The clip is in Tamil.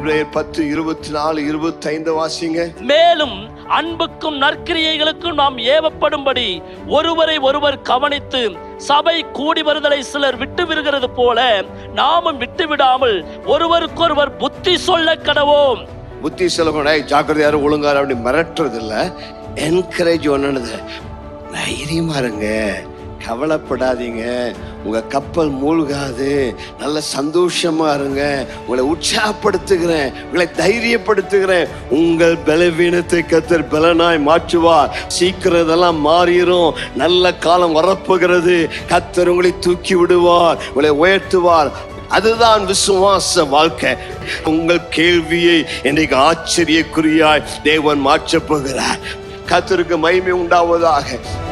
எபிரேயர் 10:24-25 வாசிங்க. மேலும் அன்புக்கும் நற்கிரியைகளுக்கும் நாம் ஏவப்படும்படி ஒருவரை ஒருவர் கவனித்து சபை கூடி வருதலை சிலர் விட்டு விடுகிறது போல நாமும் விட்டு விடாமல் ஒருவருக்கொருவர் புத்தி சொல்ல கடவோம். புத்தி சொல்லக்கூட ஜாக்கிரதையாரு ஒழுங்காரு அப்படி மிரட்டுறது இல்ல, என்கரேஜ் பண்ணுது. தைரியமா இருங்க, கவலைப்படாதீங்க, உங்க கப்பல் மூழ்காது, நல்ல சந்தோஷமா இருங்க, உங்களை உற்சாகப்படுத்துகிறேன், உங்களை தைரியப்படுத்துகிறேன். உங்கள் பலவீனத்தை கர்த்தர் பலனாய் மாற்றுவார். சீக்கிரம் இதெல்லாம் மாறிடும். நல்ல காலம் வரப்போகிறது. கர்த்தர் உங்களை தூக்கி விடுவார், உங்களை உயர்த்துவார். அதுதான் விசுவாச வாழ்க்கை. உங்கள் கேள்வியை இன்றைக்கு ஆச்சரியக்குறியாய் தேவன் மாற்றப் போகிறார். கர்த்தருக்கு மகிமை உண்டாவதாக.